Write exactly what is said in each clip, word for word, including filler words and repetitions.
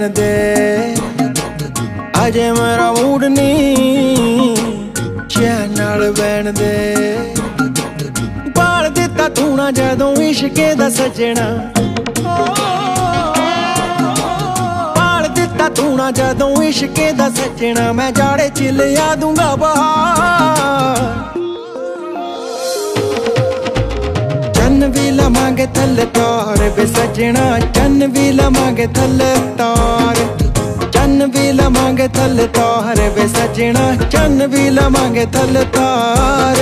दे, अजे मेरा मूड नहीं चैन नाल बैन दे। पाल दिता तू ना जदों इश्के दा सजना, पाल दिता तू ना जदों इश्के दा सजना। मैं जाड़े च लिया दूंगा बहार, चन्न भी लवांगे थल्ले तार वे सजना। चन्न भी लवांगे थल्ले तार, चन्न भी लवांगे थल्ले तार वे सजना। चन्न भी लवांगे थल्ले तार।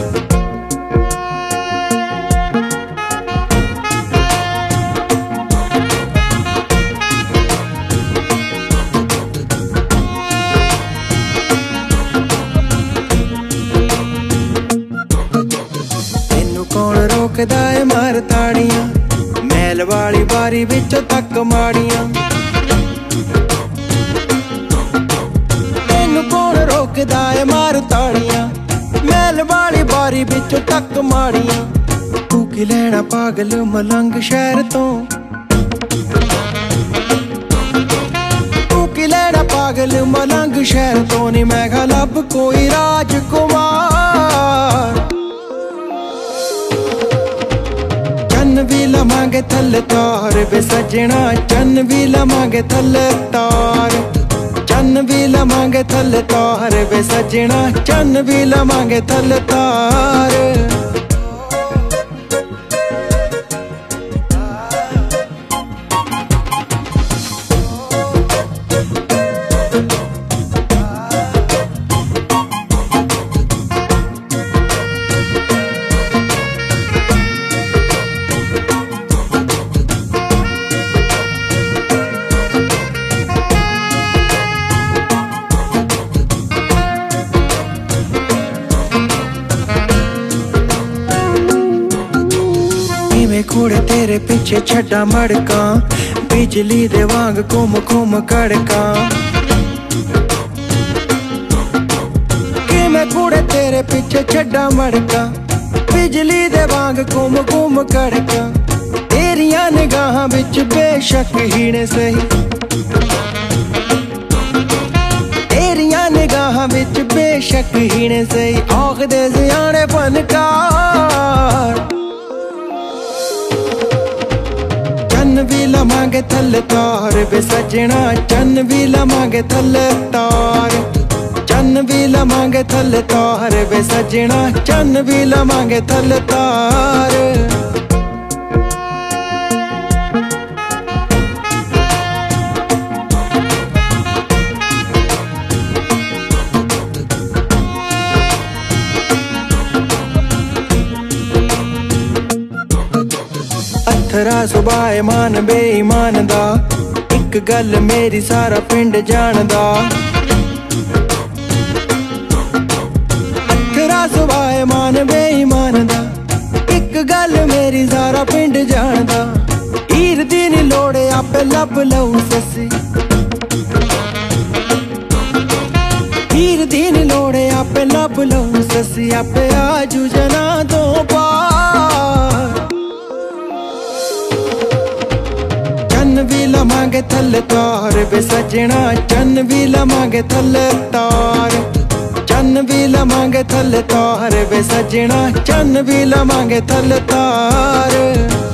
कौन रोकदा है मार ताड़ियां, मैल वाली बारी विचों तक माड़ियां। तेनू कौन रोकदा है मार ताड़ियां, मैल वाली बारी विचों तक माड़ियां। तू की लैना पागल मलंग शहर तो, तू की लैना पागल मलंग शहर तो। नी मैं गा लब कोई राजकुमार, चन्न भी लवांगे थल्ले तार वे सजना। चन्न भी लवांगे थल्ले तार, चन्न भी लवांगे थल्ले तार वे सजना। चन्न भी लवांगे थल्ले तार। घोड़े तेरे पीछे छड्डा मड़का, बिजली दे वांग घुम घुम कड़का। कि मैं घोड़े तेरे पीछे छड्डा मड़का, बिजली दे वांग घुम घुम कड़का। तेरियां निगाहां विच बेशक ही ने सही, तेरियां निगाहां विच बेशक ही ने सही। आखदे सियाणे फनकार, चन्न भी लवांगे थल्ले तार वे सजना। चन्न भी लवांगे थल्ले तार, चन्न भी लवांगे थल्ले तार वे सजना। चन्न भी लवांगे थल्ले तार। अथरा सुभाए मान बेईमान दा, इक गल मेरी सारा पिंड जानदा। अथरा सुभाए मान बेईमान दा, इक गल मेरी सारा पिंड जानदा। हीर दी नी लोड़े आपे लब लऊ ससी, हीर दी नी लोड़े आपे लब लऊ ससी। आपे आजू जना दो पार, चन्न भी लवांगे थल्ले तार वे सजना। चन्न भी लवांगे थल्ले तार, चन्न भी लवांगे थल्ले तार वे सजना। चन्न भी लवांगे थल्ले तार।